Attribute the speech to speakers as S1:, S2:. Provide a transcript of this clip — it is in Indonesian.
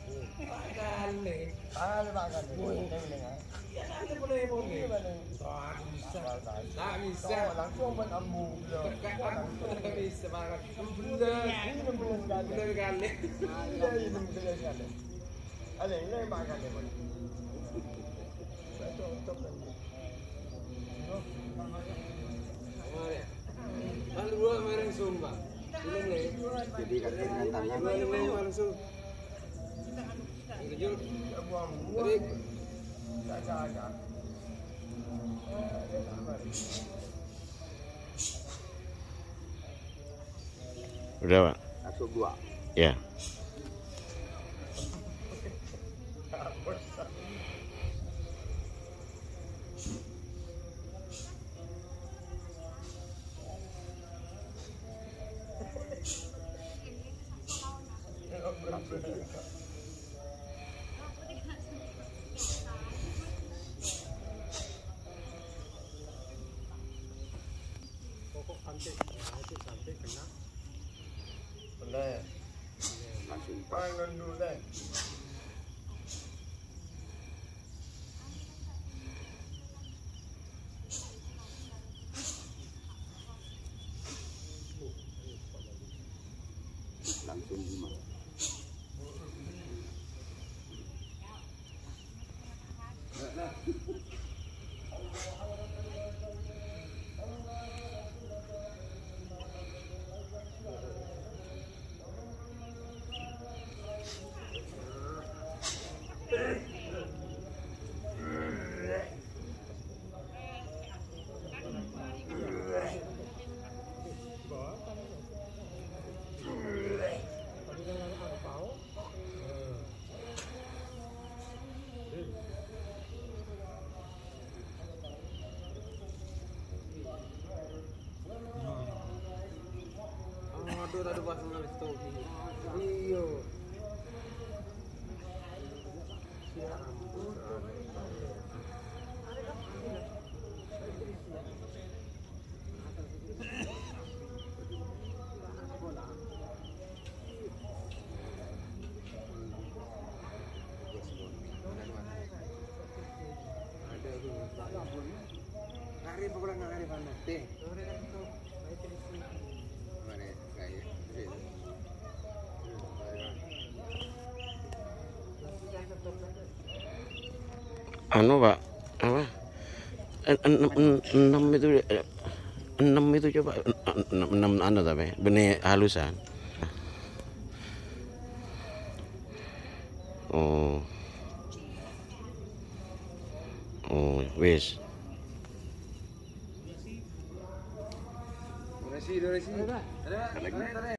S1: Kali.
S2: Kali makan.
S1: Ya nanti boleh. Tak bisa.
S2: Langsung menamu.
S1: Tak bisa makan. Bener kali.
S2: Ada ini makan deh.
S1: Lalu gua mereng sumpah. Jadi katanya tangan langsung. Jujur. Tadi
S2: agak.
S3: Udah, Pak.
S2: Langsung dua.
S3: Ya.
S1: sampai kena.
S2: Boleh. Langsung pangan dulu deh. Langsung gimana?
S1: Aduh, tadi pas nulis tuh. Iyo. Kari pokoknya ngari mana? Teh.
S3: Anu, Pak, apa? Enam itu coba enam anu tapi benih halusan. Oh. Oh, wis.
S1: Durasi. Ada lagi?